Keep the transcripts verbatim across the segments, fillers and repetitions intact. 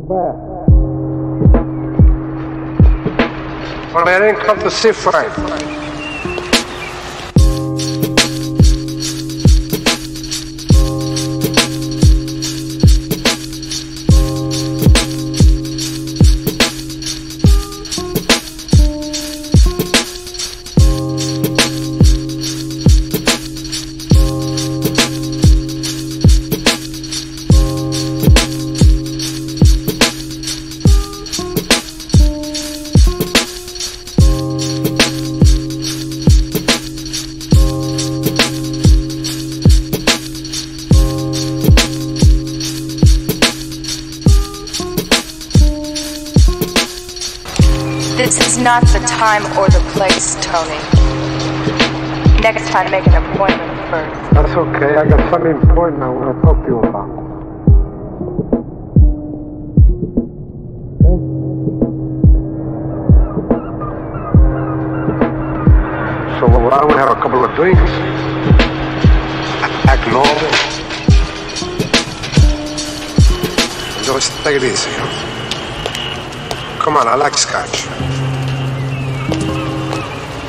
bad. Well, I didn't come to see Frank. This is not the time or the place, Tony. Next time, make an appointment first. That's okay. I got something important I want to talk to you about. Okay? So why don't we have a couple of drinks? Act normal. Just take it easy, huh? Come on, I like scotch.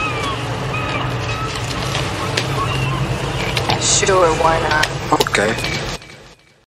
Sure, why not? Okay.